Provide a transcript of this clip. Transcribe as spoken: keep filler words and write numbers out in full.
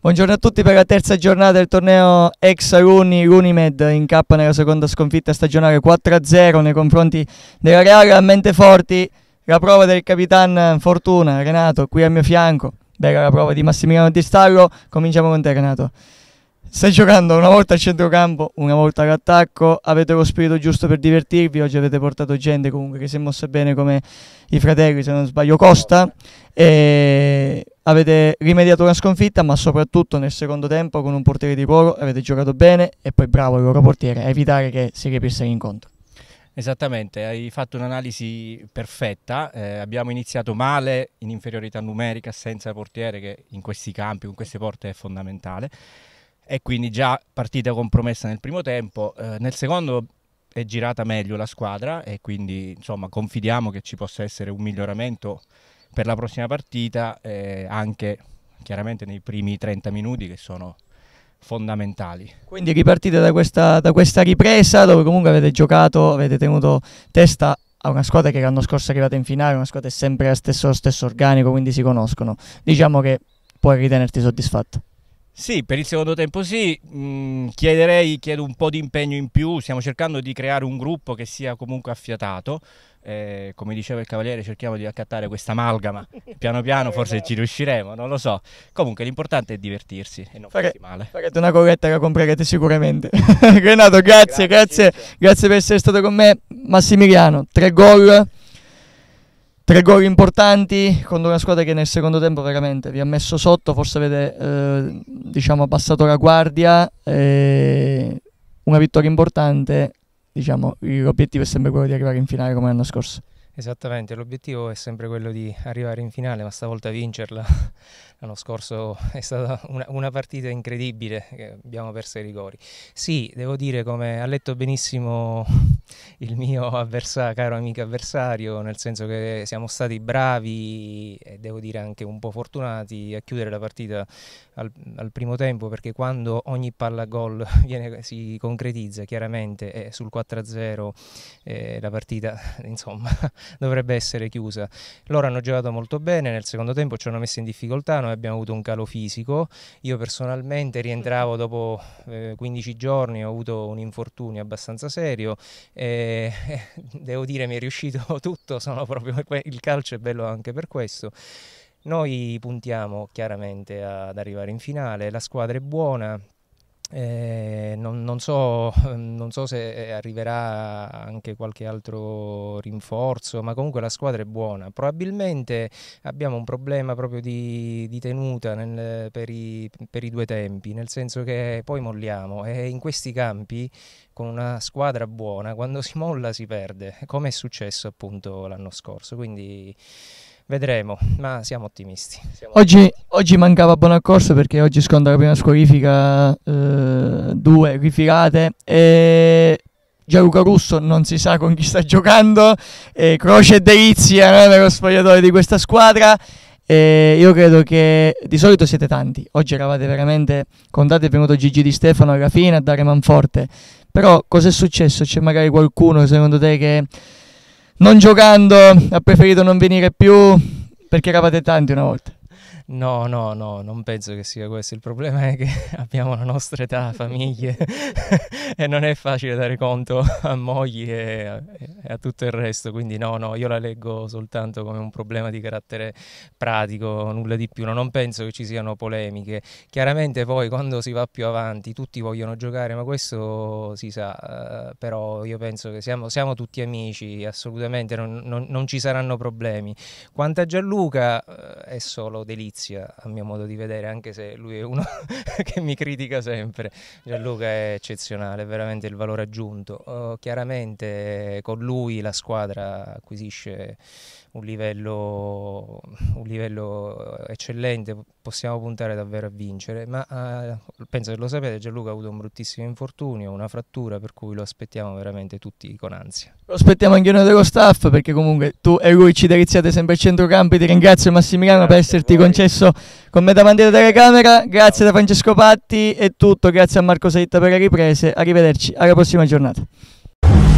Buongiorno a tutti per la terza giornata del torneo ex Alunni Lunimed, incappa nella seconda sconfitta stagionale quattro a zero nei confronti della Reale a Monteforti. La prova del Capitan Fortuna, Renato, qui al mio fianco. Bella la prova di Massimiliano Di Stallo. Cominciamo con te, Renato. Stai giocando una volta al centrocampo, una volta all'attacco, avete lo spirito giusto per divertirvi, oggi avete portato gente comunque che si è mossa bene come i fratelli, se non sbaglio Costa, e avete rimediato una sconfitta, ma soprattutto nel secondo tempo con un portiere di ruolo avete giocato bene e poi bravo il loro portiere a evitare che si riaprisse l'incontro. Esattamente, hai fatto un'analisi perfetta, eh, abbiamo iniziato male in inferiorità numerica senza portiere che in questi campi, con queste porte è fondamentale. E quindi già partita compromessa nel primo tempo, eh, nel secondo è girata meglio la squadra e quindi insomma confidiamo che ci possa essere un miglioramento per la prossima partita, eh, anche chiaramente nei primi trenta minuti che sono fondamentali. Quindi ripartite da questa, da questa ripresa dove comunque avete giocato, avete tenuto testa a una squadra che l'anno scorso è arrivata in finale, una squadra è sempre lo stesso, stesso organico, quindi si conoscono. Diciamo che puoi ritenerti soddisfatto. Sì, per il secondo tempo sì, mm, chiederei, chiedo un po' di impegno in più, stiamo cercando di creare un gruppo che sia comunque affiatato, eh, come diceva il Cavaliere cerchiamo di accattare questa amalgama, piano piano forse ci riusciremo, non lo so, comunque l'importante è divertirsi e non Fare, farsi male. Farete una corretta, la comprerete sicuramente. Renato, grazie, grazie, grazie, grazie per essere stato con me. Massimiliano, tre gol. Tre gol importanti contro una squadra che nel secondo tempo veramente vi ha messo sotto, forse avete eh, diciamo abbassato la guardia, eh, una vittoria importante, diciamo l'obiettivo è sempre quello di arrivare in finale come l'anno scorso. Esattamente, l'obiettivo è sempre quello di arrivare in finale, ma stavolta vincerla. L'anno scorso è stata una, una partita incredibile, che abbiamo perso i rigori. Sì, devo dire, come ha letto benissimo il mio avversario, caro amico avversario, nel senso che siamo stati bravi e devo dire anche un po' fortunati a chiudere la partita al, al primo tempo, perché quando ogni palla gol viene, si concretizza chiaramente e sul quattro a zero eh, la partita insomma dovrebbe essere chiusa. Loro hanno giocato molto bene, nel secondo tempo ci hanno messo in difficoltà, noi abbiamo avuto un calo fisico, io personalmente rientravo dopo eh, quindici giorni, ho avuto un infortunio abbastanza serio e eh, devo dire mi è riuscito tutto, sono proprio, il calcio è bello anche per questo. Noi puntiamo chiaramente ad arrivare in finale, la squadra è buona. Eh, non, non, so, non so se arriverà anche qualche altro rinforzo, ma comunque la squadra è buona. Probabilmente abbiamo un problema proprio di, di tenuta nel, per, i, per i due tempi, nel senso che poi molliamo e in questi campi con una squadra buona quando si molla si perde, come è successo appunto l'anno scorso, quindi vedremo, ma siamo ottimisti. Siamo oggi, ottimisti. oggi mancava Bonaccorso perché oggi sconta la prima squalifica, eh, due rifilate e Gianluca Russo non si sa con chi sta giocando, e croce e delizia no, nello spogliatoio di questa squadra. E io credo che di solito siete tanti, oggi eravate veramente contati, è venuto Gigi Di Stefano alla fine a dare manforte, però cos'è successo? C'è magari qualcuno secondo te che non giocando ha preferito non venire più perché eravate tanti una volta? No, no, no, non penso che sia questo. Il problema è che abbiamo la nostra età, famiglie e non è facile dare conto a mogli e a, e a tutto il resto, quindi no, no, io la leggo soltanto come un problema di carattere pratico, nulla di più. No, non penso che ci siano polemiche. Chiaramente poi quando si va più avanti tutti vogliono giocare, ma questo si sa, uh, però io penso che siamo, siamo tutti amici, assolutamente non, non, non ci saranno problemi. Quanto a Gianluca uh, è solo delizia a mio modo di vedere, anche se lui è uno che mi critica sempre. Gianluca è eccezionale, è veramente il valore aggiunto. Uh, chiaramente con lui la squadra acquisisce un livello, un livello eccellente, possiamo puntare davvero a vincere, ma uh, penso che lo sapete, Gianluca ha avuto un bruttissimo infortunio, una frattura, per cui lo aspettiamo veramente tutti con ansia. Lo aspettiamo anche noi dello staff, perché comunque tu e lui ci deliziate sempre al centrocampo. Ti ringrazio Massimiliano grazie per esserti concesso con me davanti alla telecamera, grazie da Francesco Patti, è tutto, grazie a Marco Saitta per le riprese, arrivederci alla prossima giornata.